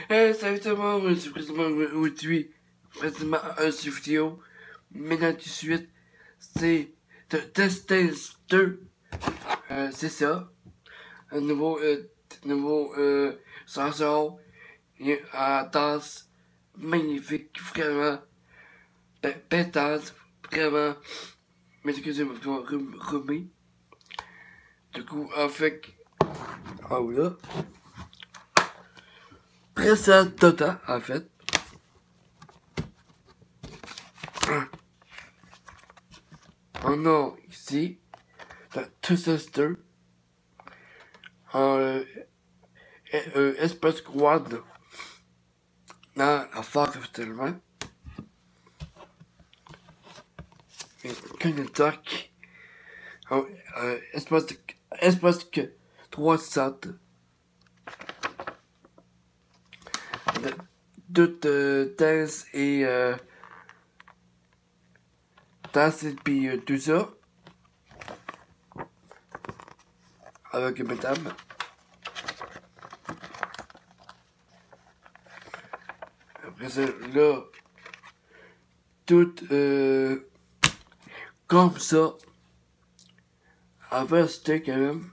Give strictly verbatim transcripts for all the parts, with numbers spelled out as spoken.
Hey, salut tout le monde, je suis présentement aujourd'hui, présentement un sur vidéo, maintenant tout de suite, c'est The Distance deux, euh, c'est ça, un nouveau, euh, nouveau, euh, chanson, et à danse, magnifique, vraiment, belle danse, vraiment, mais excusez-moi, vraiment remis, du coup, en fait, ah oui là, précédent total, en fait. On a ici The Sister en euh, euh, Espace Squad dans la Fox officiellement. Et Kentucky en euh, Espace Espace que trois cents. Toute euh, dance et euh, dance et puis euh, tout ça. Avec madame. Après ça, là, tout euh, comme ça. Avant, c'était quand même.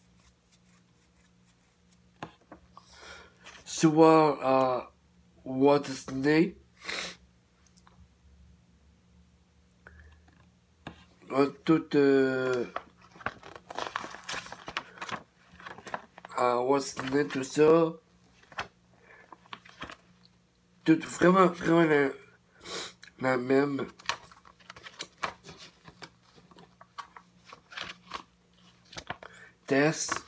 Soit à Walt Disney. Tout euh, à Walt Disney, tout ça. Tout vraiment, vraiment la, la même. Test.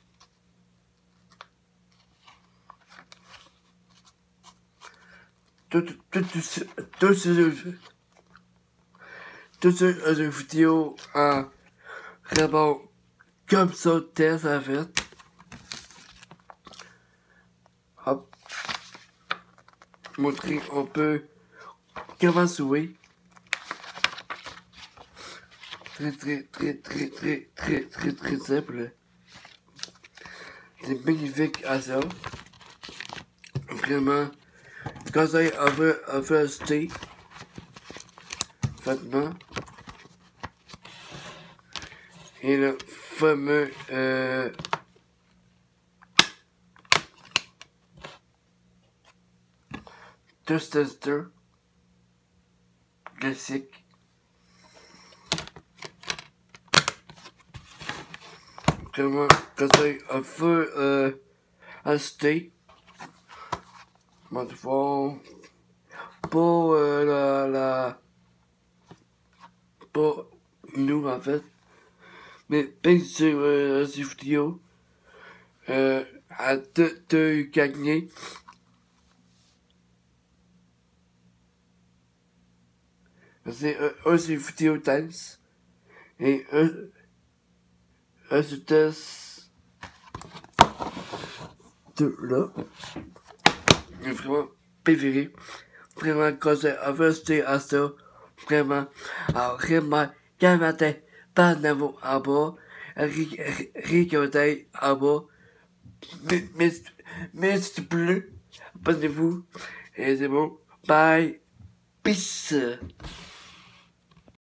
Tout, tout, tout, tout, tout ce, tout ce vidéo en vraiment comme ça, test en fait. Hop. Montrer un peu comment jouer. Très, très, très, très, très, très, très, très simple. C'est magnifique à ça. Vraiment. Conseil à faire, à faire acheter. Faitement. Et le fameux, euh, Tester classique. Vraiment, conseil à faire, euh, acheter. Smartphone. Pour euh, la, la, pour nous en fait. Mais bien sûr, euh, cette vidéo, euh, à te, te gagner. C'est euh, un sur vidéo dance. Et un, un sur test. De là. Et vraiment, préféré. Vraiment, quand j'ai acheté à ça, vraiment, alors vraiment, quand matin, pas d'amour en bas, regardez en bas, mais, mais, mais s'il te plaît, abonnez-vous, et c'est bon, bye, peace.